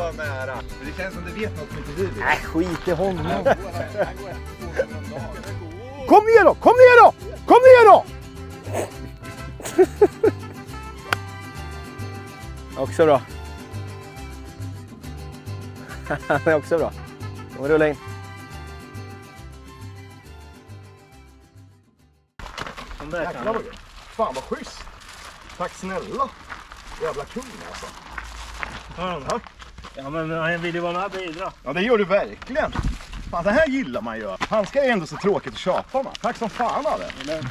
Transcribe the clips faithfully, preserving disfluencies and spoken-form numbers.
för nära. Det känns som du vet något som inte vi vet. Nej, skit i honom. Kom ner då! Kom ner då! Kom ner då! Också bra. Det är också bra. Kom rulla in. Jäklar vad fan vad schysst. Tack snälla. Jävla kung alltså. Ja, ja men han vill ju vara med och bidra. Ja det gör du verkligen. Fan det här gillar man ju. Handskar är ändå så tråkigt att köpa man. Tack som fan av det.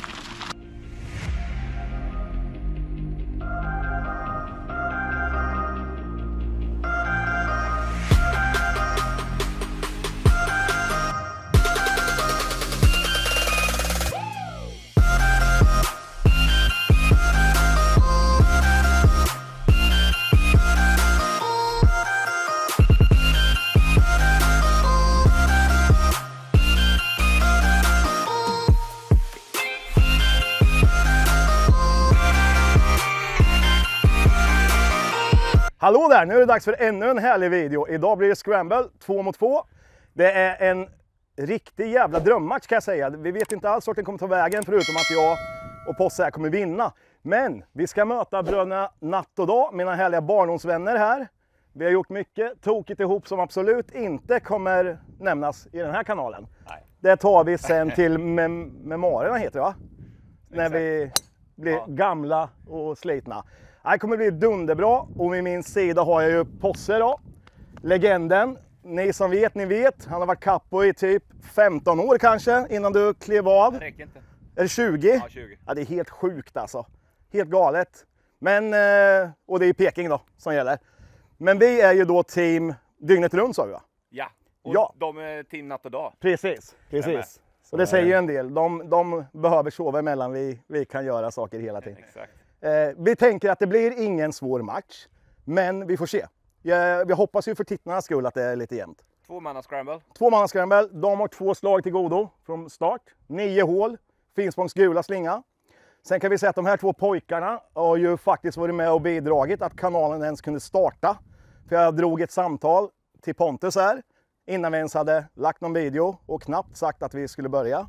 Hallå där, nu är det dags för ännu en härlig video. Idag blir det Scramble två mot två. Det är en riktig jävla drömmatch kan jag säga. Vi vet inte alls vart den kommer ta vägen förutom att jag och Posse här kommer vinna. Men vi ska möta bröderna Natt och Dag, mina härliga barndomsvänner här. Vi har gjort mycket tokigt ihop som absolut inte kommer nämnas i den här kanalen. Nej. Det tar vi sen till mem memorierna heter det va? När vi blir ja. gamla och slitna. Det kommer bli dunderbra och vid min sida har jag ju Posse då. Legenden. Ni som vet, ni vet. Han har varit kappo i typ femton år kanske innan du klev av. Det räcker inte. Är det tjugo? Ja, tjugo. Ja, det är helt sjukt alltså. Helt galet. Men, och det är Peking då som gäller. Men vi är ju då team dygnet runt sa vi va? Ja, och ja. de är team Natt och Dag. Precis, precis. Och det säger ju en del. De, de behöver sova emellan, vi, vi kan göra saker hela tiden. Exakt. Eh, vi tänker att det blir ingen svår match, men vi får se. Jag, vi hoppas ju för tittarnas skull att det är lite jämnt. Två manna scramble. Två manna scramble. De har två slag till godo från start. Nio hål. Finspångs gula slinga. Sen kan vi säga att de här två pojkarna har ju faktiskt varit med och bidragit att kanalen ens kunde starta. För jag drog ett samtal till Pontus här innan vi ens hade lagt någon video och knappt sagt att vi skulle börja.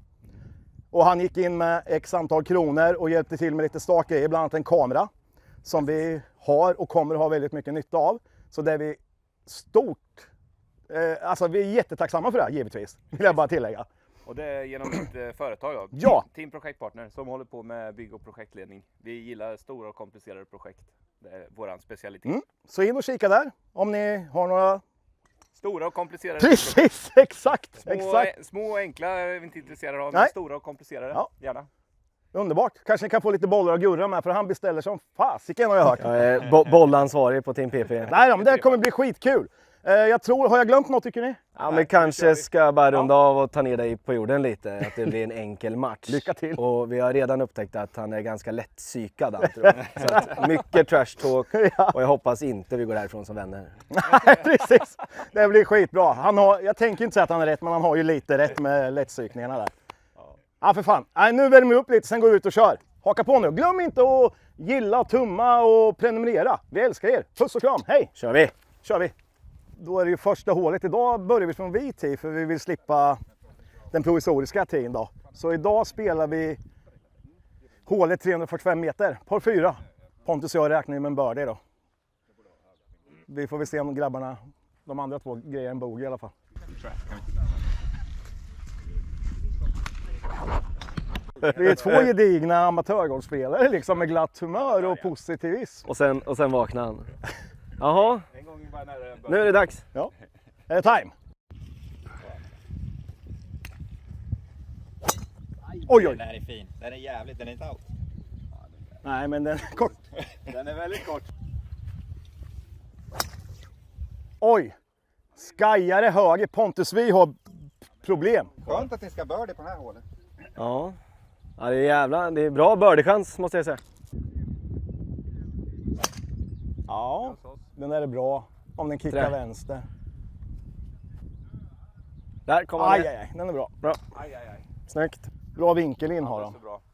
Och han gick in med x antal kronor och hjälpte till med lite startgrejer, bland annat en kamera som vi har och kommer ha väldigt mycket nytta av. Så det är vi stort, eh, alltså vi är jättetacksamma för det här givetvis, vill jag bara tillägga. Och det är genom ett eh, företag då, ja. Team Projektpartner som håller på med bygg- och projektledning. Vi gillar stora och komplicerade projekt, det är våran specialitet. Mm. Så in och kika där om ni har några... Stora och komplicerade. Precis, exakt. Små, exakt. små och enkla är vi inte intresserade av, men stora och komplicerade, ja. Gärna. Underbart. Kanske ni kan få lite bollar och gurra med, för han beställer som fasiken har jag hört. Jag är bo bollansvarig på Team P P. Nej då, men det kommer bli skitkul. Jag tror, har jag glömt något tycker ni? Ja, men kanske ska bara runda av och ta ner dig på jorden lite. Att det blir en enkel match. Lycka till. Och vi har redan upptäckt att han är ganska lätt psykad. Så att mycket trash talk. Ja. Och jag hoppas inte vi går härifrån som vänner. Nej, precis. Det blir skitbra. Han har, jag tänker inte säga att han är rätt, men han har ju lite rätt med lättpsykningarna där. Ja, för fan. Nej, nu värmer vi upp lite, sen går vi ut och kör. Haka på nu. Glöm inte att gilla, tumma och prenumerera. Vi älskar er. Puss och kram. Hej! Kör vi! Kör vi! Då är det ju första hålet. Idag börjar vi från vit tid för vi vill slippa den provisoriska tiden då. Så idag spelar vi hålet trehundrafyrtiofem meter, par fyra. Pontus och jag räknar ju med en birdie då. Vi får väl se om grabbarna, de andra två grejer en bogey i alla fall. Vi är två gedigna amatörgolfspelare liksom med glatt humör och positivism. Och sen, och sen vaknar han. Jaha, nu är det dags. Ja, är det time? Oj, oj. Den här är fin. Den är jävligt, den är inte out. Nej, men den är kort. Den är väldigt kort. Oj, skajare höger. Pontus, vi har problem. Skönt att ni ska birdie på den här hålet. Ja, ja det är jävla, det är bra birdie-chans måste jag säga. Ja, den där är bra om den kickar Trä. vänster. Där kommer aj, den. aj, aj, den är bra. Bra. Aj, aj, aj. Snyggt. Bra vinkel in har de. Bra.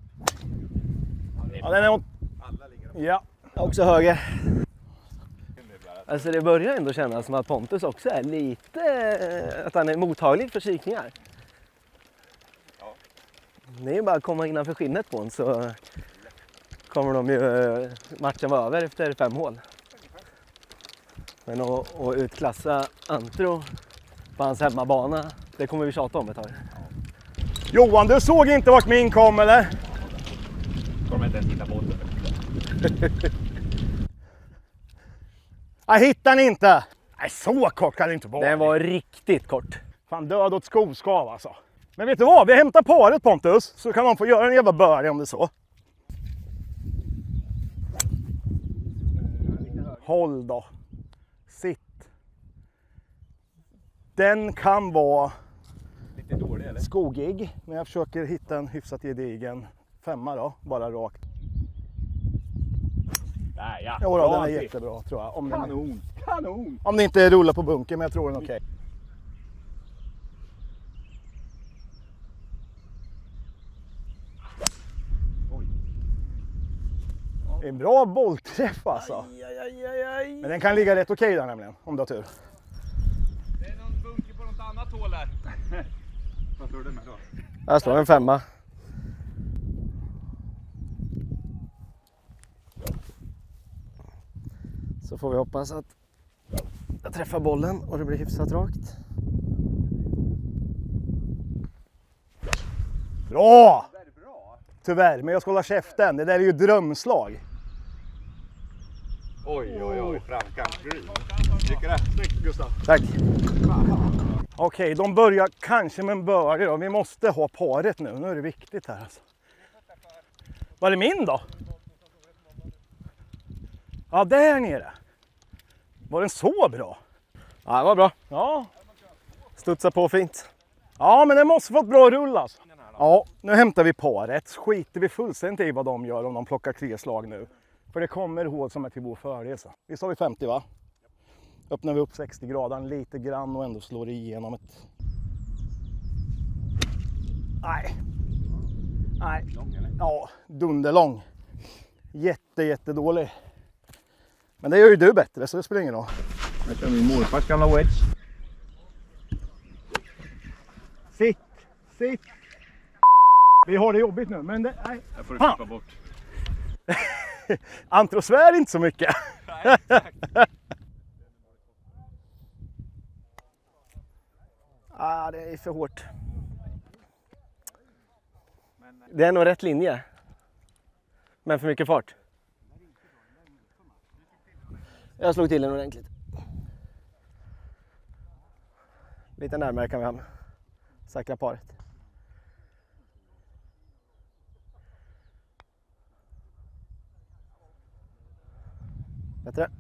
Ja, den är åt... Alla ligger Ja. Också höger. Alltså det börjar ändå kännas som att Pontus också är lite, att han är mottaglig för kikningar. Ja. Det är ju bara att komma innanför skinnet på en så kommer de ju matchen vara över efter fem hål. Men att, att utklassa Antro på hans hemmabana, det kommer vi tjata om ett tag. Johan, du såg inte vart min kom eller? Kommer inte ens hitta båten. Jag hittar den inte. Nej, så kort kan det inte vara. Den var riktigt kort. Fan, död åt skoskav alltså. Men vet du vad? Vi hämtar paret Pontus, så kan man få göra en jävla birdie om det är så. Håll då. Sitt. Den kan vara Lite dålig eller? skogig, men jag försöker hitta en hyfsat gedigen femma då, bara rakt. Nej, ja. Jo då, den är jättebra tror jag. Om den, Kanon, kanon! om det inte rullar på bunker, men jag tror den är okej. Oj. Det är en bra bollträff alltså. Aj, aj, aj, aj. Men den kan ligga rätt okej där nämligen, om du har tur. Det är någon bunker på något annat hål där. Vad står du med då? Här står en femma. Så får vi hoppas att jag träffar bollen och det blir hyfsat rakt. Bra! Tyvärr, men jag ska hålla käften. Det där är ju drömslag. Oj, oj, oj. Framkant. Tycker det? Snyggt Gustav. Tack. Okej, de börjar kanske med en birdie då. Vi måste ha paret nu. Nu är det viktigt här alltså. Var det min då? Ja, där nere. Var den så bra? Ja, det var bra. Ja. Studsa på fint. Ja, men den måste få ett bra rull alltså. Ja, nu hämtar vi paret. Skiter vi fullständigt i vad de gör om de plockar tre slag nu. För det kommer hål som är till vår fördel. Vi sa vi femtio va? Öppnar vi upp sextio grader lite grann och ändå slår igenom ett... Nej. Nej. Ja, dunderlång. Jätte, jättedålig. Men det gör ju du bättre så det spelar ingen roll. Jag kör min morfars gamla wedge. Sitt, sitt. Vi har det jobbigt nu, men det... Nej. Jag får du Fan. klippa bort. Antro svär inte så mycket. Nej, exakt. Ah, det är för hårt. Det är nog rätt linje. Men för mycket fart. Jag slog till den ordentligt. Lite närmare kan vi hamna. Säkra paret. Bättre.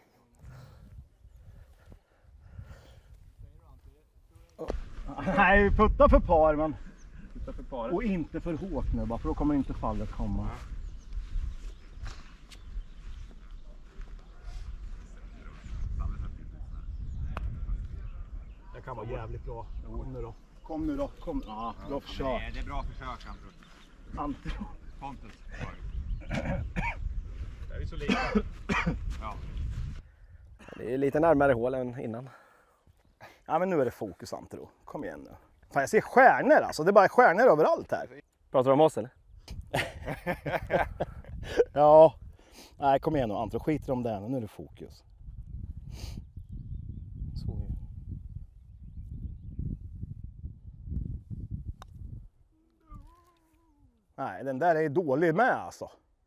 Nej, putta för par men... Titta för paret. Och inte för hårt nu bara, för då kommer inte fallet komma. Det kan vara jävligt bra. Kom nu då. Kom nu då. Kom. Ja, bra försök. Nej, det är bra försök, Antro. Antro. Pontus. Det är ju så lika. Ja. Det är lite närmare hål än innan. Ja, men nu är det fokus Antro. Kom igen nu. Fan, jag ser stjärnor alltså. Det är bara stjärnor överallt här. Pratar du om oss eller? Ja. Nej, kom igen nu Antro. Skiter om det nu. Nu är det fokus. Så. Nej, den där är dålig med alltså.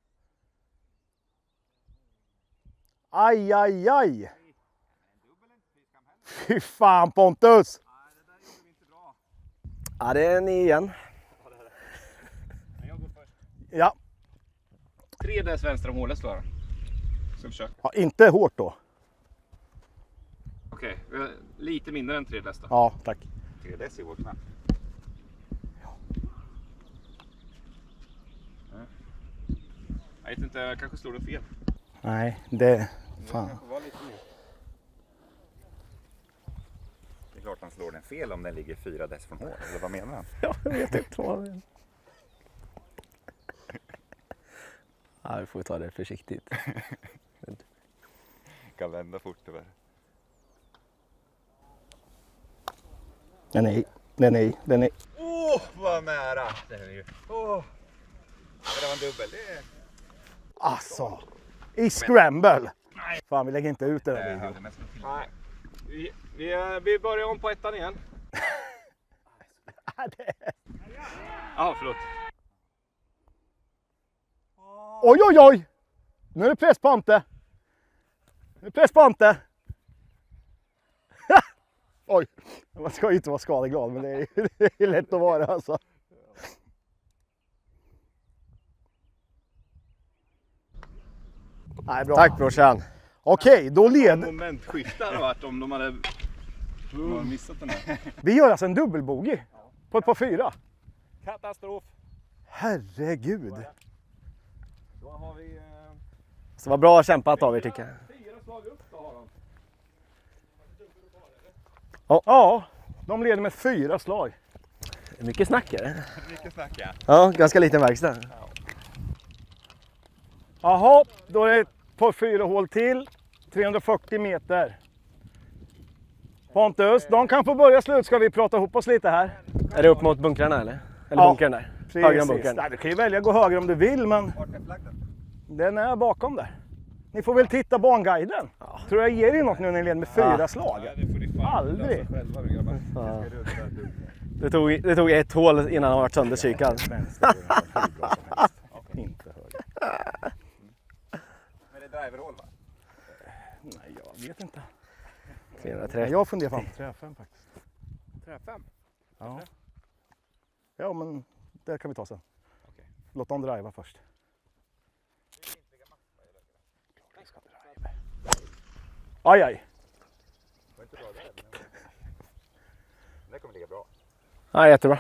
Aj, aj, aj. Fy fan Pontus. Ja, det är ni igen. Jag går först. Ja. Tre dess vänster om hålet slår jag. Ska försöka. Ja, inte hårt då. Okej, okay. Lite mindre än tre dess då. Ja, tack. Tre dess i vår knapp. Jag vet inte, jag kanske slår det fel. Nej, det... Fan. Det får vara lite mer. Det är klart han slår den fel om den ligger fyra dess från hål. Eller vad menar han? Ja, jag vet inte vad det är. Ja, vi får ta det försiktigt. kan vända fort tyvärr. Den är i. Den är i. Den är i. Åh, oh, vad nära! Den är ju. Åh. Oh. Det var en dubbel. Det är... Alltså. I scramble. Fan, vi lägger inte ut det där videon. Nej. Vi, vi, vi börjar om på ettan igen. Ja, förlåt. Oj, oj, oj! Nu är det press på Ante. Nu är det press på Ante. Oj, man ska ju inte vara skadeglad, men det är, det är lätt att vara alltså. Nej, bra. Tack brorsan. Okej, då leder... Momentskifte hade varit om de hade missat den här. Vi gör alltså en dubbelbogey på ett par fyra. Katastrof. Herregud. Då har vi... Eh... Så var bra kämpat av er tycker jag. Fyra slag upp då har de. Ja, de leder med fyra slag. Det är mycket snack är det. Mycket snack, ja. Ja, ganska liten verkstad. Jaha, då är det ett par fyra hål till. trehundrafyrtio meter. Pontus, de kan få börja slut. Ska vi prata ihop oss lite här? Är det upp mot bunkrarna eller? Eller Ja, bunkern där? Höger än Precis. bunkern. Nej, du kan ju välja att gå höger om du vill, men den är bakom där. Ni får väl titta banguiden. Ja. Tror jag ger er något nu när ni leder med fyra Ja. slag. Ja, det får ni fan Aldrig. lösa själva, grabbar. Ja. Det, tog, det tog ett hål innan han var sönderkikad. Inte höger. Men det är driverhål va? Nej, jag vet inte. Nej, trehundratrettio. jag funderar fan på tre fem faktiskt. tre fem. Ja. Ja, men det kan vi ta sen. Okej. Låt dem driva först. Aj, aj. Det kommer ligga bra. Ja, jättebra.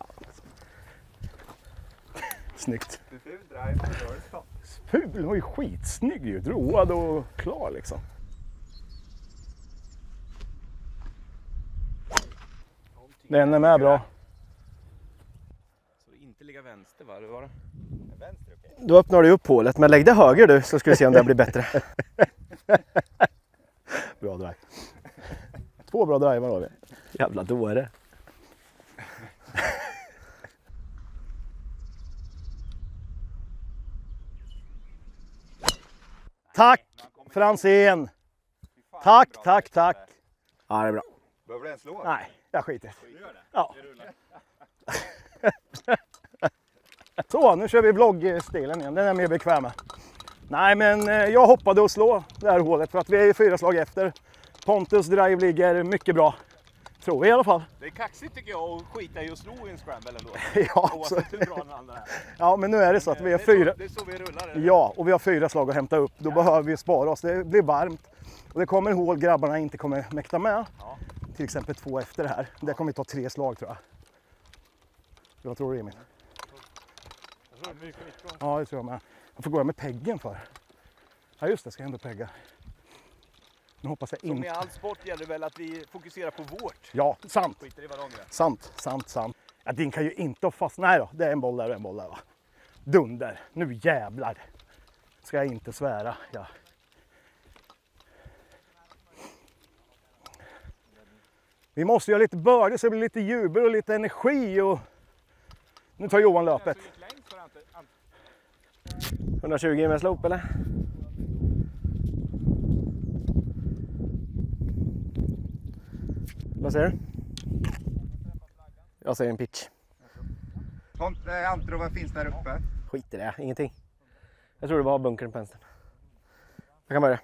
Snyggt. Du ful drive, du har det stopp. Ful, den var ju skitsnygg ju. Droad och klar liksom. Den är med bra. Så det inte ligga vänster va? Det var det. Vänster, okej. Då öppnar du upp hålet, men lägg det höger du så ska vi se om det blir bättre. Bra drive. Två bra drivar har vi. Jävla dåre. Tack Franzén. Tack, tack, tack. Ja, det är bra. Behöver du en slå? Nej, jag skiter. Du gör det? Ja. Så, nu kör vi vloggstilen igen. Den är mer bekväm med. Nej, men eh, jag hoppade att slå det här hålet för att vi är fyra slag efter. Pontus drive ligger mycket bra. Tror vi i alla fall. Det är kaxigt tycker jag att skita i att slå i en scramble ändå. Ja, så, Oavsett hur bra den andra är. ja, men nu är det så att vi har Det är fyra. så, det är så vi rullar. Eller? Ja, och vi har fyra slag att hämta upp. Då behöver vi spara oss. Det blir varmt. Och det kommer hål grabbarna inte kommer mäkta med. Ja. Till exempel två efter det här. Där kommer vi ta tre slag tror jag. Vad tror du Emil? Jag tror det blir skitbra. Ja, det tror jag med. Jag får gå med peggen för. Ja just det, ska jag ändå pegga. Nu hoppas jag Som inte... i all sport gäller väl att vi fokuserar på vårt. Ja, sant. Skiter i vad de gör. Sant, sant, sant. Ja, din kan ju inte ha fast... Nej då, det är en boll där och en boll där va. Dunder. Nu jävlar. Ska jag inte svära. Ja. Vi måste göra lite börde så det blir lite jubel och lite energi och... Nu tar Johan löpet. hundratjugo med slope eller? Vad säger du? Jag säger en pitch. Pont, eh, Antro, vad finns där uppe? Skit i det, ingenting. Jag tror det var bunkern på vänster. Jag kan börja.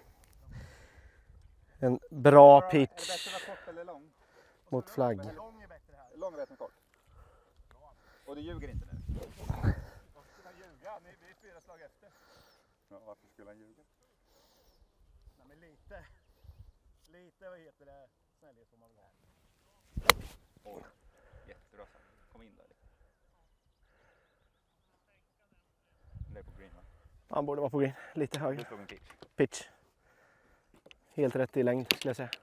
En bra pitch Är det bättre att vara kort eller lång? mot flagg. Lång är bättre här. Lång är bättre än kort. Och du ljuger inte nu? Varför skulle han ljuga? Ni är fyra slag efter. Ja, varför skulle han ljuga? Nej, men lite... Lite, vad heter det? Snällhet får man väl ha. Oj, jättebra. Kom in där. Det är på green va? Han borde vara på green, lite Du högre. slog en pitch. Pitch. Helt rätt i längd skulle jag säga.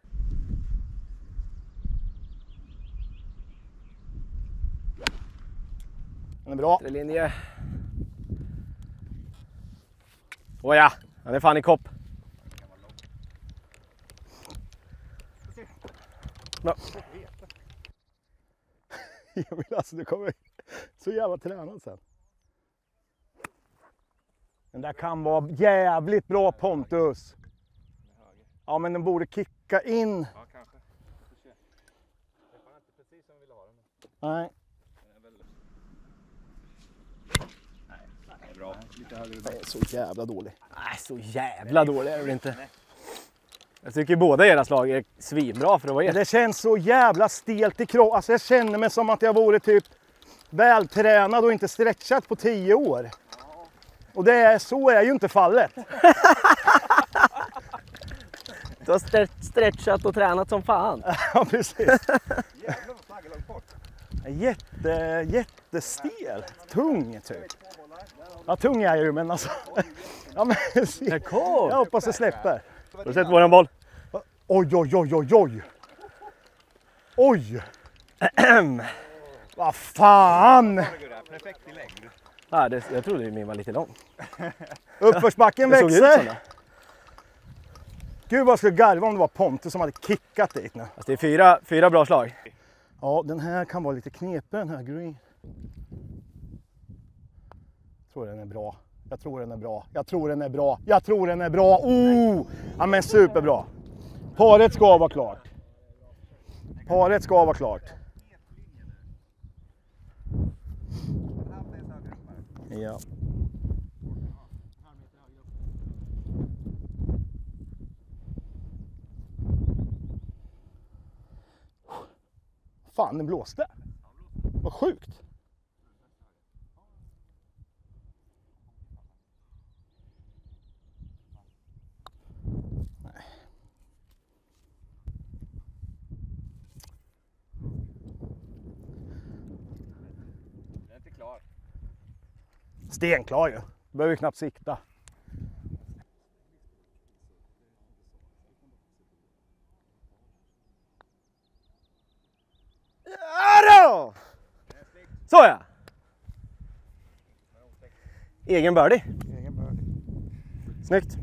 Den är bra. Tre linje. Åh ja, han är fan i kopp. Bra. Jag vill alltså, du kommer så jävla tränad sen. Den där kan vara jävligt bra, Pontus. Ja, men den borde kicka in. Ja, kanske. Det var inte precis som vi vill ha den. Nej. Det är bra. Det är så jävla dålig. Nej, så jävla dålig är det inte. Jag tycker båda era slag är svinbra för att vara er. Det känns så jävla stelt i kroppen. Alltså jag känner mig som att jag vore typ vältränad och inte stretchat på tio år. Och det är, så är ju inte fallet. Du har stre- stretchat och tränat som fan. Ja, precis. Jävlar vad flaggan långt bort. Jätte, jättestel. Tung typ. Ja, tung är jag ju, men alltså. Ja, men, Det kom. jag hoppas det släpper. Har du sett våran boll? Oj, oj, oj, oj, oj. Oj. Vad fan. Perfekt i längd. Ja, det, jag trodde min var lite lång. Uppförsbacken Det såg ut som växer. det. Gud vad jag skulle garva om det var Pontus som hade kickat dit nu. Alltså det är fyra, fyra bra slag. Ja, den här kan vara lite knepig, den här green. Jag tror den är bra. Jag tror den är bra. Jag tror den är bra. Jag tror den är bra. Oh! Ja, men superbra. Paret ska vara klart. Paret ska vara klart. Ja. Fan, den blåste. Vad sjukt. Nej. Den är inte klar. Stenklar ju. Behöver ju knappt sikta. Ja då! Så ja! Egen birdie. Egen birdie. Snyggt.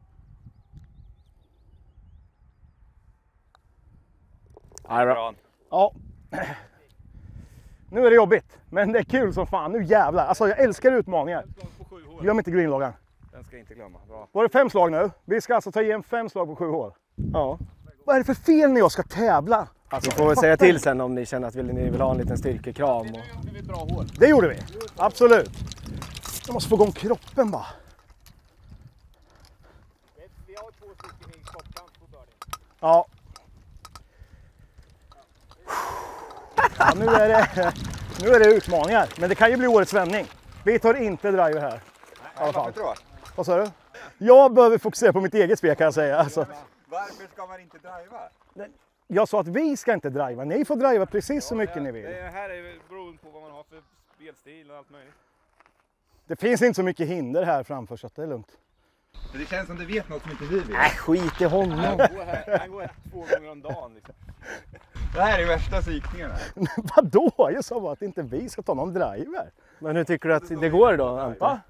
Ja, bra. Bra. Ja. Nu är det jobbigt, men det är kul som fan. Nu jävlar. Alltså jag älskar utmaningar. Slag på sju hål. Glöm inte greenloggan. Den ska jag inte glömma. Bra. Var det fem slag nu? Vi ska alltså ta igen fem slag på sju hål. Ja. Vad är det för fel när jag ska tävla? Alltså, vi får väl säga till sen om ni känner att ni vill ha en liten styrkekram. Och... Nu gjorde vi ett bra hål. Det gjorde vi. Absolut. Jag måste få igång kroppen bara. Vi har två stycken i stoppkant på birdie. Ja. Ja, nu är det, nu är det utmaningar. Men det kan ju bli årets vändning. Vi tar inte driver här. I alla fall. Varför då? Vad sa du? Jag behöver fokusera på mitt eget spel kan jag säga. Alltså, Varför ska man inte driva? jag sa att vi ska inte driva. Ni får driva precis så mycket ni vill. Det här är beroende på vad man har för spelstil och allt möjligt. Det finns inte så mycket hinder här framför så att det är lugnt. Men det känns som du vet något som inte vi vet. Nej, skit i honom. Han går här, han går här två gånger om dagen. Liksom. Det här är värsta psykningen. Vadå? Jag sa bara att inte vi ska ta någon driver. Men hur tycker du att det går då, Ante? Va?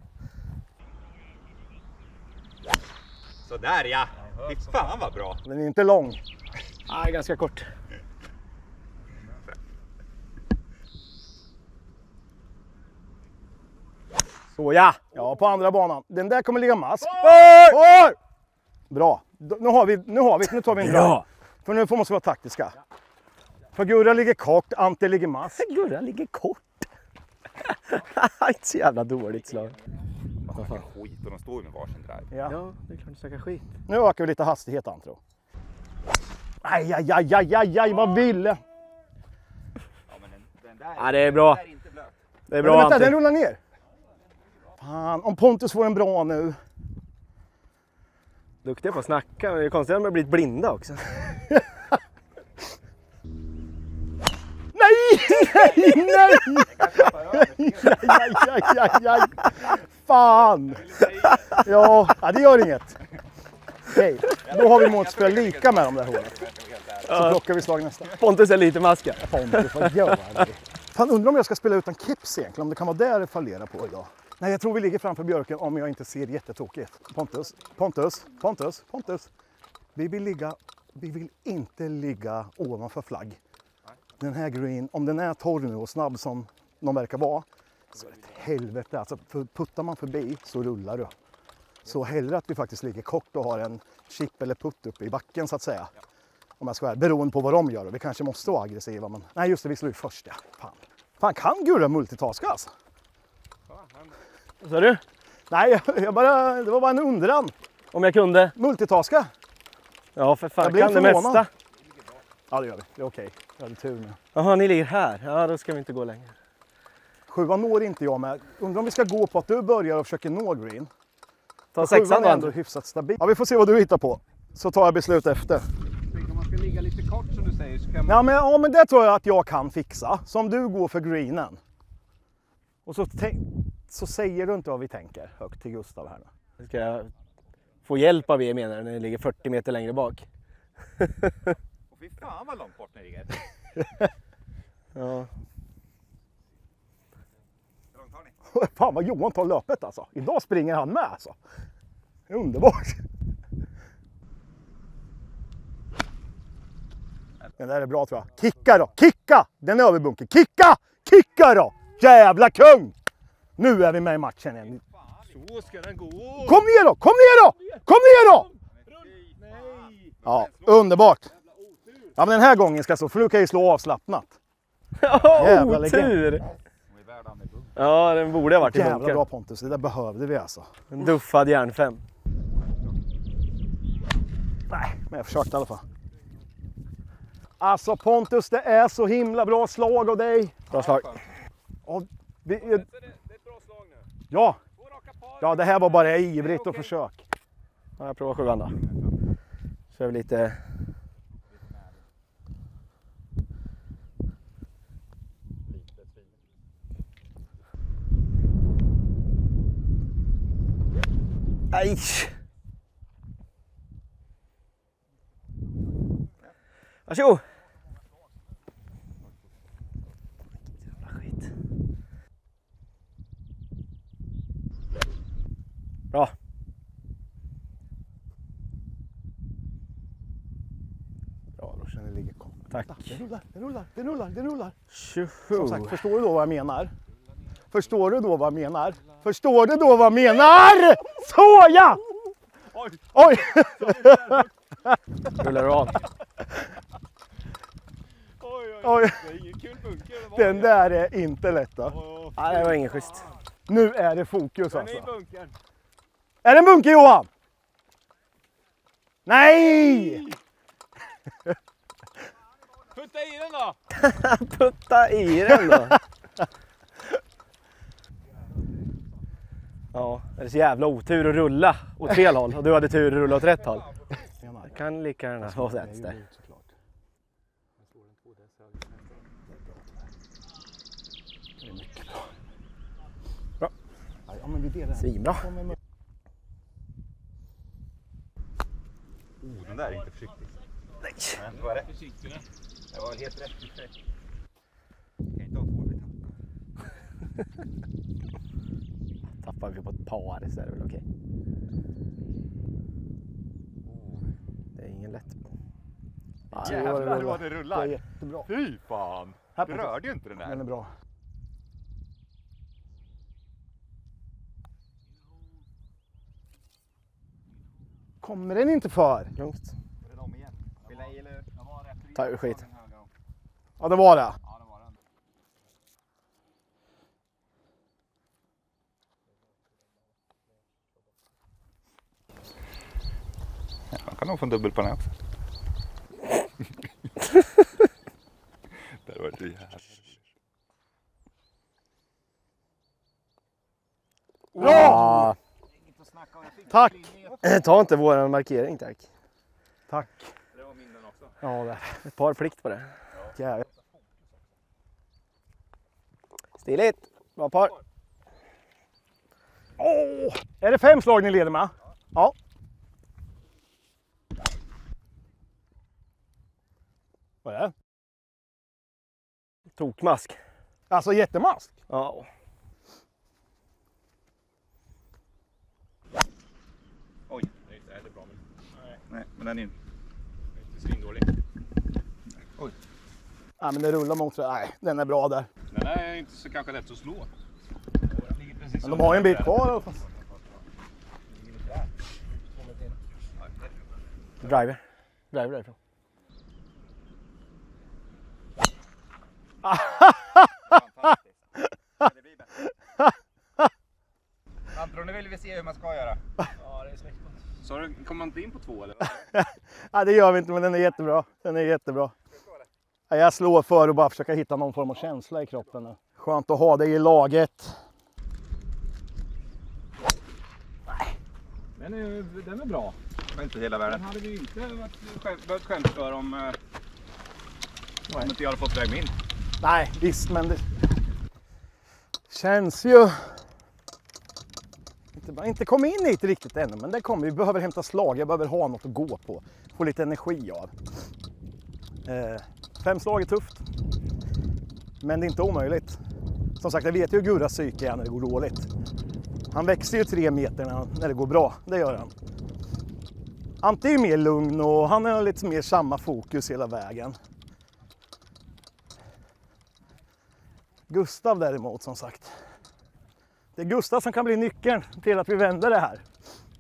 Sådär ja. Fy fan vad bra. Den är inte lång. Nej, ganska kort. Så ja. Ja, på andra banan. Den där kommer ligga mask. Oj! Bra. Då- Nu har vi, nu har vi, nu tar vi en drive. Bra! För nu får man vara taktiska. För Gurra ligger kort, Ante ligger mask. Gurra ligger kort. Inte så jävla dåligt slag. Vad fan skit och de står ju med varsin drive. Ja. Ja, det är klart du snackar skit. Nu ökar vi lite hastighet, Antro. Aj, aj, aj, aj, aj, aj, vad ville. Ja, men den, den där Ja, det är bra. den är inte blöt. Det är Men bra, vänta, den Ante. rullar ner. Fan, om Pontus får en bra nu. Duktiga på att snacka, men det är konstigt att de har blivit blinda också. Nej, nej, nej! Aj, aj, aj, aj, aj. Fan! Ja, ja, det gör inget. Okej, då har vi målspel lika med de där hålen. Så plockar vi slag nästa. Pontus är lite maska. Pontus, vad gör du? Fan, undrar om jag ska spela utan keps egentligen, om det kan vara där det fallerar på idag. Nej, jag tror vi ligger framför björken om jag inte ser jättetokigt. Pontus, Pontus, Pontus, Pontus. Vi vill ligga vi vill inte ligga ovanför flagg. Den här green, om den är torr nu och snabb som de verkar vara, så är det ett helvete. Alltså, för puttar man förbi så rullar du. Så hellre att vi faktiskt ligger kort och har en chip eller putt uppe i backen så att säga. Om jag ska vara beroende på vad de gör. Vi kanske måste vara aggressiva. Men... Nej just det, vi slår ju först. Ja. Fan. Fan, kan Gurra multitaska alltså? Vad sa du? Nej, jag bara, det var bara en undran. Om jag kunde? Multitaska? Ja, för fan. Jag blev Kan det förvånad. mesta? Ja, det gör vi. Det är okej. Jag hade tur nu. Jaha, ni ligger här. Ja, då ska vi inte gå längre. Sjuan når inte jag med. Undrar om vi ska gå på att du börjar och försöker nå green. Ta Sjuan sexan är då. ändå hyfsat stabil. Ja, vi får se vad du hittar på. Så tar jag beslut efter. Om man ska ligga lite kort som du säger så kan man... Ja men, ja, men det tror jag att jag kan fixa. Som du går för greenen. Och så, tänk, så säger du inte vad vi tänker högt till Gustav här nu. Ska jag få hjälp av er menar du, när ni ligger fyrtio meter längre bak? Och fy fan vad långt bort ni ligger. Ja. Hur långt har ni? Fan vad Johan tar löpet alltså. Idag springer han med alltså. Det är underbart. Den där är bra tror jag. Kicka då! Kicka! Den är överbunken. Kicka! Kicka då! Jävla kung! Nu är vi med i matchen igen. Så ska den gå! Kom ner då! Kom ner då! Kom ner då! Ja, underbart. Ja, men den här gången ska jag så, för nu kan jag ju slå avslappnat. Jävla Otur! Ja, den borde ha varit i Jävla bunkern. bra Pontus, det där behövde vi alltså. En duffad järnfem. Nej, men jag försökte i alla fall. Alltså Pontus, det är så himla bra slag av dig. Bra slag. Ja, vi, Det är ett bra slag nu. ja, Två raka par. ja, det här var bara ivrigt och försök. Ja, jag provar sjuan då. Kör vi lite... Aj! Varsågod! Jävla skit. Bra. Ja, då känner jag ligger kort. Tack. Det rullar, det rullar, det rullar, det rullar. Tjoho! Som sagt, förstår du då vad jag menar? Förstår du då vad jag menar? Förstår du då vad jag menar? Så ja! Oj! Oj! Rullar du av? Oj. Det är ingen kul bunker. Den där är inte lätt då. Nej, det var ingen schysst. Nu är det fokus Den är i alltså. bunkern. Är det en bunker Johan? Nej! Putta i den då! Putta i den då! Ja, det är så jävla otur att rulla åt fel håll och du hade tur att rulla åt rätt håll. Jag kan lika gärna ha vänster. Bra. Ja, men vi delar. Svinbra. Oh, den där är inte försiktig. Nej. Men det var rätt försiktig. Det var helt rätt i sig. Kan inte ha två bitar. Tappar vi på ett par så är det väl okej. Det är ingen lätt. Jävlar vad det Det är rullar. jättebra. Fy fan. Här Du på- rörde ju inte den Den där. är bra. Kommer den inte för? Lugnt. Var det dem igen? Vill jag eller? Jag var rätt. Ta ur skit. Ja, det var det. Ja, det var den. Ja, man kan nog få en dubbel på den här också. Det var det jävla. Bra! Tack! Ta inte våran markering tack. Tack. Det var min den också. Ja, det. Ett par plikt på det. Jävlar. Stiligt. Bra par. Åh! Är det fem slag ni leder med? Ja. Vad är det? Tokmask. Alltså jättemask. Ja. Oj, det är inte heller bra. Nej, men den är Svindålig. Oj. Ja, men det rullar mot det. Nej, den är bra där. Den är inte så kanske lätt att slå. Men de har ju en bit kvar i alla fall. Driver. Driver därifrån. Det blir bättre. Antron, nu vill vi se hur man ska göra. Ja, det är snyggt. Så du, kommer man inte in på två eller? Nej, det gör vi inte, men den är jättebra. Den är jättebra. Ja, jag slår för att bara försöka hitta någon form av känsla i kroppen nu. Skönt att ha dig i laget. Den är, den är bra. Men inte hela världen. Den hade vi inte varit, behövt skämt för om, eh, om inte jag hade fått väg min. Nej, visst, men det känns ju... Inte, inte kom in hit riktigt ännu, men det kommer. Vi behöver hämta slag, jag behöver ha något att gå på. Få lite energi av. Eh, fem slag är tufft. Men det är inte omöjligt. Som sagt, jag vet ju hur Gurras psyke är när det går dåligt. Han växer ju tre meter när, när det går bra, det gör han. Ante är mer lugn och han har lite mer samma fokus hela vägen. Gustav däremot, som sagt. Det är Gustav som kan bli nyckeln till att vi vänder det här.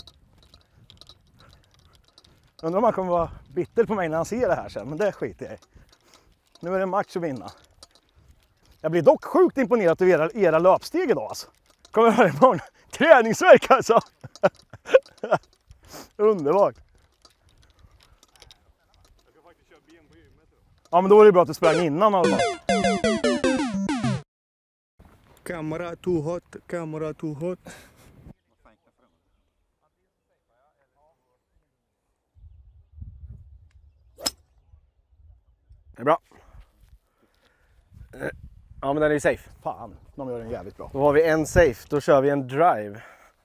Undrar om han kommer vara bitter på mig när han ser det här sen, men det skiter jag i. Nu är det en match att vinna. Jag blir dock sjukt imponerad av era, era löpsteg idag alltså. Kommer här imorgon. Träningsverk alltså. Underbart. Ja, men då är det bra att du sprang innan alla. Camera too hot, camera too hot. Det är bra. Ja, men den är ju safe. Fan, de gör den jävligt bra. Då har vi en safe, då kör vi en drive.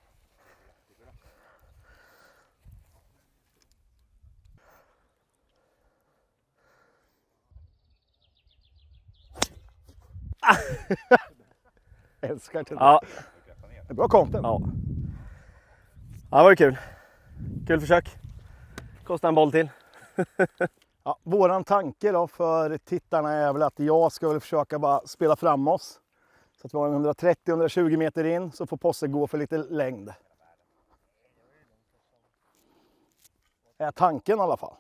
Älskar det. Ja. Det är bra content. Ja. Ja, det var ju kul. Kul försök. Kostar en boll till. Ja, våran tanke då för tittarna är väl att jag ska väl försöka bara spela fram oss. Så att vi har en hundratrettio till hundratjugo meter in, så får Posse gå för lite längd. Är tanken i alla fall.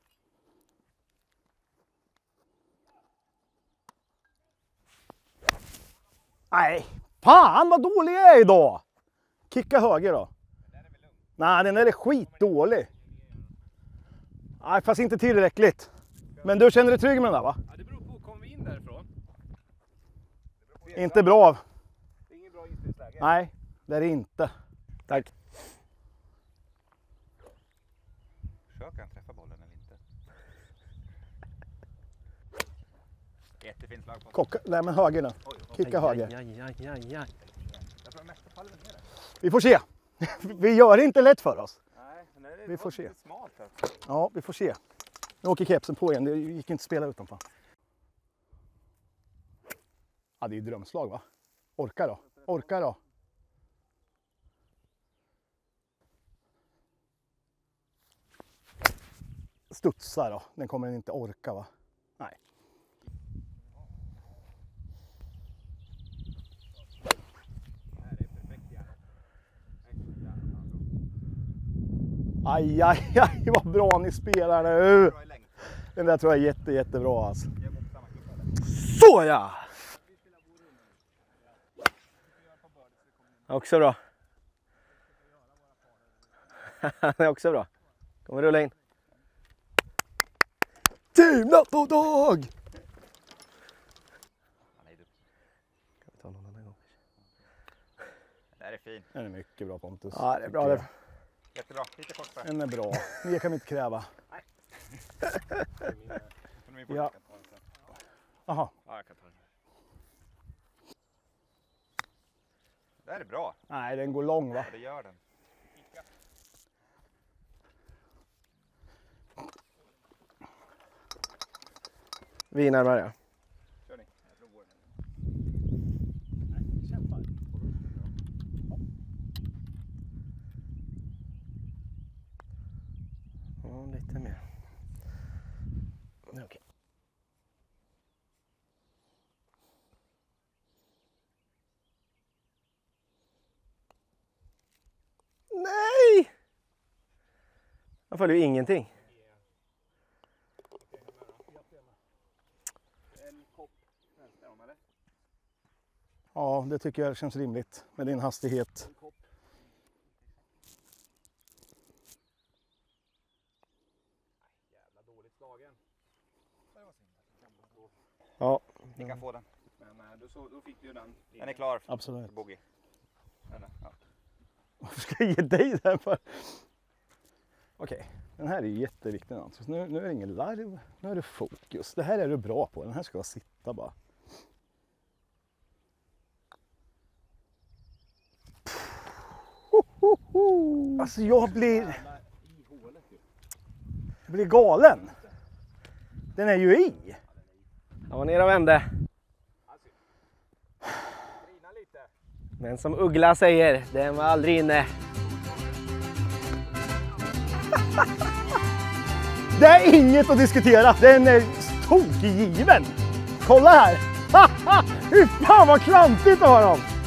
Nej, fan vad dålig jag är idag! Kicka höger då. Nej, den där är skitdålig. Nej, fast inte tillräckligt. Men du känner dig trygg med den där, va? Ja, det beror på, kommer vi in därifrån? Inte bra. Det är ingen bra inspelsläge. Nej, det är det inte. Tack. Försöker han träffa bollen eller inte? Jättefint slag på. Kocka, nej men höger nu. Kicka höger. Aj, aj, aj, aj. Jag tror mesta faller ner där. Vi får se. Vi gör det inte lätt för oss. Nej, nej, det Vi får var se. lite smalt här. Ja, vi får se. Nu åker kepsen på igen. Det gick inte att spela utanför. Ja, det är ju drömslag, va? Orka då. Orka då. Studsa då. Den kommer den inte orka, va? Nej. Aj, aj, aj, vad bra ni spelar nu. Den där tror jag är jätte, jättebra alltså. Så ja! Också bra. Det är också bra. Kommer rulla in. Team Nattotag! Kan vi ta någon annan gång? Det här är fin. Den är mycket bra, Pontus. Ja, det är bra det. Jättebra. Lite kort för. Den är bra. Mer kan vi inte kräva. Ja. Aha. Ja, jag kan ta den. Det här är bra. Nej, den går lång, va? Ja, det gör den. Vi är närmare, ja. Kör ni. Jag provar den. Kämpar. Ja, lite mer. följer ju ingenting. Ja, det tycker jag känns rimligt med din hastighet. Ja, Ni kan få den. Men eh, då, så, då fick du den. Den är klar. absolut. Bogey. Eller, ja. Varför ska jag ge dig den för? Okej, den här är jätteviktig alltså. Nu, nu är det ingen larv, nu är det fokus. Det här är du bra på, den här ska sitta bara. Alltså jag blir... Jag blir galen. Den är ju i. Han var nere och vände. Men som Uggla säger, den var aldrig inne. Det är inget att diskutera. Den är tokgiven. Kolla här. Hur fan vad klantigt av dem.